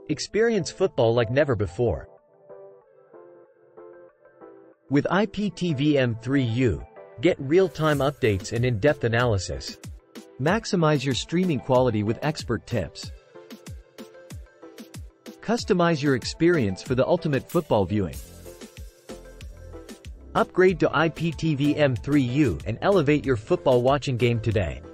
Experience football like never before. With IPTV M3U, get real-time updates and in-depth analysis. Maximize your streaming quality with expert tips. Customize your experience for the ultimate football viewing. Upgrade to IPTV M3U and elevate your football watching game today.